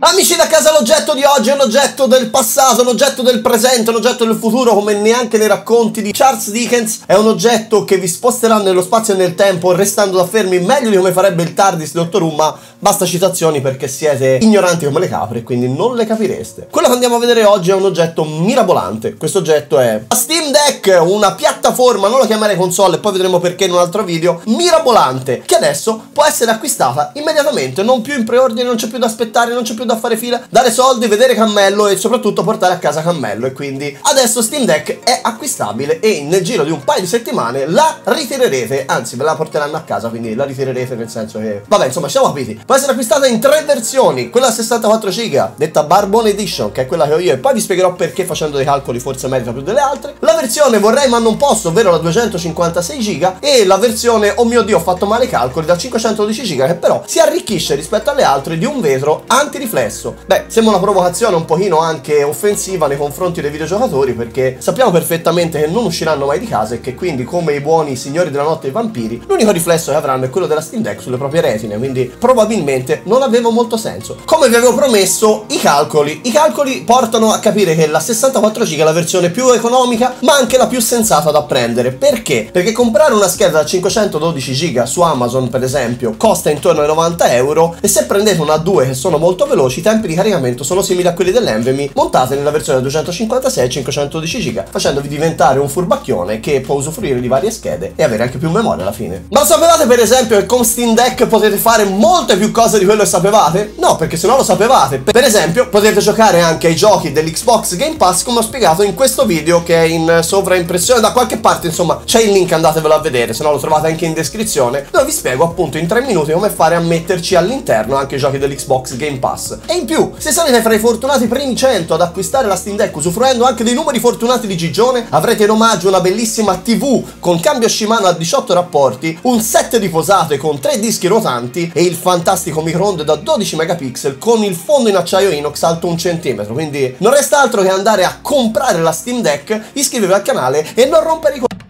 Amici da casa, l'oggetto di oggi è un oggetto del passato, un oggetto del presente, un oggetto del futuro, come neanche nei racconti di Charles Dickens. È un oggetto che vi sposterà nello spazio e nel tempo, restando da fermi meglio di come farebbe il TARDIS di Dottor Who, ma basta citazioni perché siete ignoranti come le capre e quindi non le capireste. Quello che andiamo a vedere oggi è un oggetto mirabolante. Questo oggetto è la Steam Deck, una piattaforma, non lo chiamerei console e poi vedremo perché in un altro video, mirabolante, che adesso può essere acquistata immediatamente, non più in preordine, non c'è più da aspettare, non c'è più da fare fila, dare soldi, vedere cammello e soprattutto portare a casa cammello. E quindi adesso Steam Deck è acquistabile e nel giro di un paio di settimane la ritirerete, anzi ve la porteranno a casa, quindi la ritirerete nel senso che, vabbè, insomma, siamo capiti. Può essere acquistata in 3 versioni, quella a 64 giga detta Barbone Edition, che è quella che ho io, e poi vi spiegherò perché facendo dei calcoli forse merita più delle altre, la versione vorrei ma non posso, ovvero la 256 giga, e la versione, oh mio Dio, ho fatto male i calcoli, da 512 giga, che però si arricchisce rispetto alle altre di un vetro antiriflesso. Beh, sembra una provocazione un pochino anche offensiva nei confronti dei videogiocatori, perché sappiamo perfettamente che non usciranno mai di casa e che quindi, come i buoni signori della notte e i vampiri, l'unico riflesso che avranno è quello della Steam Deck sulle proprie retine, quindi probabilmente non aveva molto senso. Come vi avevo promesso, i calcoli portano a capire che la 64 giga è la versione più economica ma anche la più sensata da prendere. Perché? Perché comprare una scheda da 512 giga su Amazon, per esempio, costa intorno ai 90 euro, e se prendete una 2 che sono molto veloci, i tempi di caricamento sono simili a quelli dell'Envy montate nella versione 256 e 512 giga, facendovi diventare un furbacchione che può usufruire di varie schede e avere anche più memoria alla fine. Ma sapevate per esempio che con Steam Deck potete fare molte più cose di quello che sapevate? No, perché se no lo sapevate. Per esempio potete giocare anche ai giochi dell'Xbox Game Pass, come ho spiegato in questo video che è in sovraimpressione da qualche parte, insomma c'è il link, andatevelo a vedere, se no lo trovate anche in descrizione, dove vi spiego appunto in 3 minuti come fare a metterci all'interno anche i giochi dell'Xbox Game Pass. E in più, se sarete fra i fortunati primi 100 ad acquistare la Steam Deck usufruendo anche dei numeri fortunati di Gigione, avrete in omaggio una bellissima TV con cambio Shimano a 18 rapporti, un set di posate con 3 dischi rotanti e il fantastico microonde da 12 megapixel con il fondo in acciaio inox alto 1 centimetro. Quindi non resta altro che andare a comprare la Steam Deck, iscrivervi al canale e non rompere i coglioni.